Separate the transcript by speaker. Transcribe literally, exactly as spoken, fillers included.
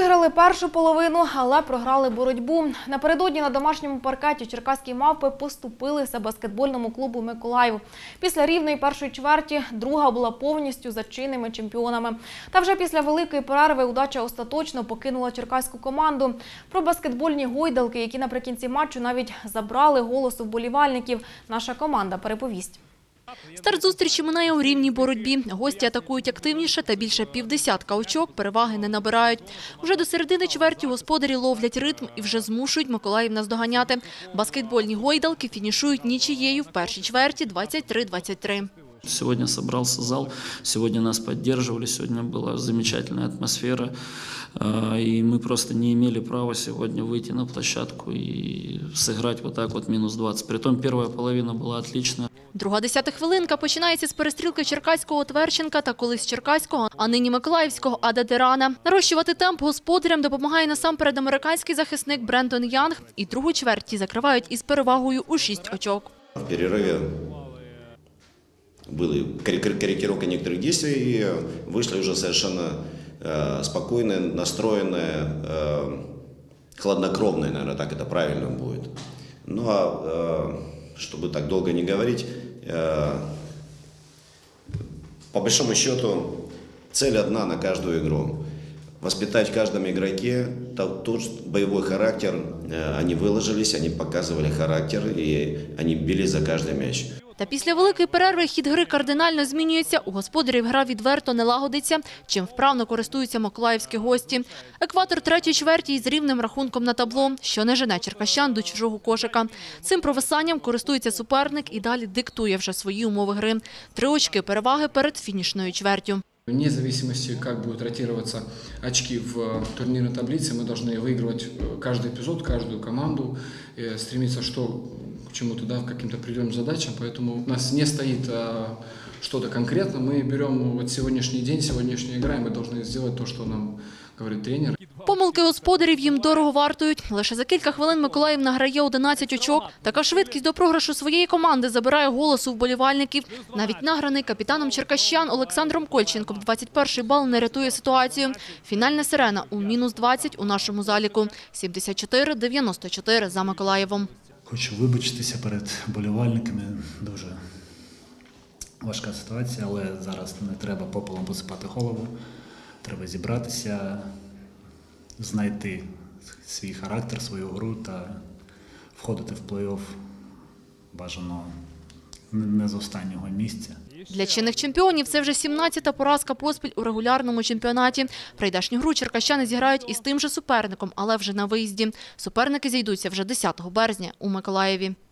Speaker 1: Виграли першу половину, але програли боротьбу. Напередодні на домашньому паркеті черкаські мавпи поступилися баскетбольному клубу «Миколаїв». Після рівної першої чверті друга була повністю за чинними чемпіонами. Та вже після великої перерви удача остаточно покинула черкаську команду. Про баскетбольні гойдалки, які наприкінці матчу навіть забрали голосу вболівальників, наша команда переповість.
Speaker 2: Старт зустрічі минає у рівній боротьбі. Гості атакують активніше та більше півдесятка очок переваги не набирають. Уже до середини чверті господарі ловлять ритм і вже змушують Миколаїв наздоганяти. Баскетбольні гойдалки фінішують нічиєю в першій чверті двадцять три двадцять три.
Speaker 3: Сегодня собрался зал, сегодня нас поддерживали, сегодня была замечательная атмосфера. И мы просто не имели права сегодня выйти на площадку и сыграть вот так вот минус двадцать. Притом первая половина была отличная.
Speaker 2: Друга десята хвилинка починається з перестрілки черкаського Тверченка та колись черкаського, а нині миколаївського Ада Дерана. Нарощувати темп господарям допомагає насамперед американський захисник Брендон Янг. І другу чверть ті закривають із перевагою у шість очок.
Speaker 4: В перерыве была корректировка некоторых действий и вышли уже совершенно э, спокойные, настроенные, э, хладнокровные, наверное, так это правильно будет. Ну а э, чтобы так долго не говорить, э, по большому счету цель одна на каждую игру. Воспитать в каждом игроке тот боевой характер. Они выложились, они показывали характер и они били за каждый мяч.
Speaker 2: Та після великої перерви хід гри кардинально змінюється. У господарів гра відверто не лагодиться, чим вправно користуються миколаївські гості. Екватор третьої чверті із рівним рахунком на табло, що не жене черкащан до чужого кошика. Цим провисанням користується суперник і далі диктує вже свої умови гри. Три очки переваги перед фінішною чвертю.
Speaker 5: Вне зависимости, как будут ротироваться очки в турнирной таблице, мы должны выигрывать каждый эпизод, каждую команду, стремиться что, к чему-то, да, к каким-то определенным задачам. Поэтому у нас не стоит а, что-то конкретно. Мы берем вот сегодняшний день, сегодняшнюю игру, и мы должны сделать то, что нам говорит тренер.
Speaker 2: Помилки господарів їм дорого вартують. Лише за кілька хвилин Миколаїв награє одинадцять очок. Така швидкість до програшу своєї команди забирає голосу вболівальників. Навіть награний капітаном черкащан Олександром Кольченком двадцять перший бал не рятує ситуацію. Фінальна сирена у мінус двадцять у нашому заліку. сімдесят чотири дев'яносто чотири за Миколаєвом.
Speaker 6: Хочу вибачитися перед вболівальниками. Дуже важка ситуація, але зараз не треба попелом посипати голову. Треба зібратися, знайти свій характер, свою гру та входити в плей-офф бажано не з останнього місця.
Speaker 2: Для чинних чемпіонів це вже сімнадцята поразка поспіль у регулярному чемпіонаті. Прийдешню гру черкащани зіграють із тим же суперником, але вже на виїзді. Суперники зійдуться вже десятого березня у Миколаєві.